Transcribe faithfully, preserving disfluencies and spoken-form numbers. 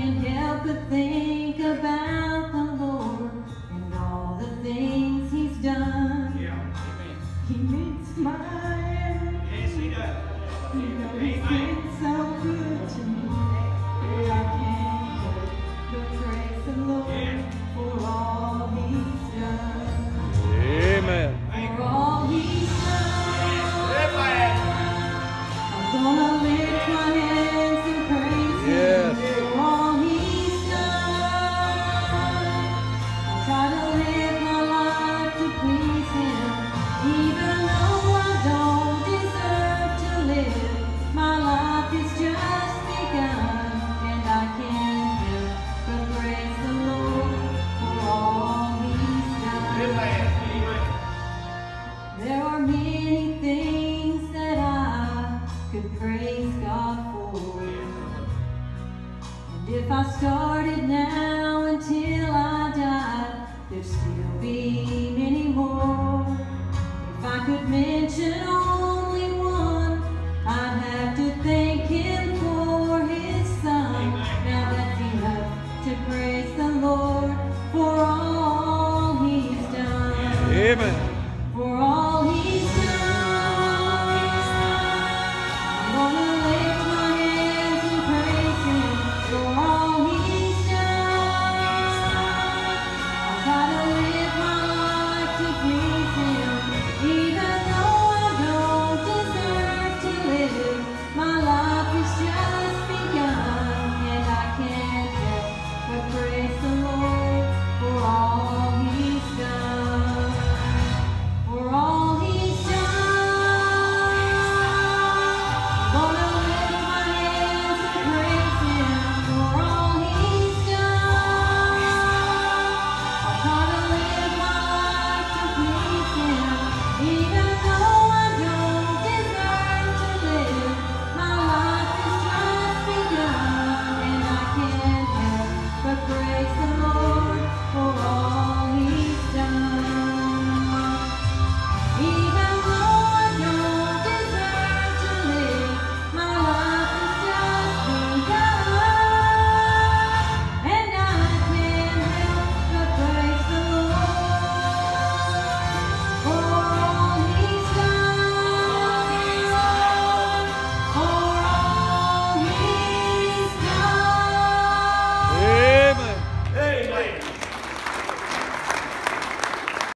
can't help but think about the Lord and all the things He's done. Yeah. Amen. He meets my every Yes, He does. You know He's been so good to me. I can't help but praise the Lord for all He's done. Amen. For all He's done. I'm gonna lift my hands and praise Yes. Him for all He's done. I try to live my life to please Him, even though I don't deserve to live. My life is just begun, and I can't help but praise the Lord for all He's done. There are many things that I could praise God for, and if I started now until I died, there'd still be many more. If I could mention only one, I'd have to thank Him for His Son. Now that's enough to praise the Lord for all He's done. Amen.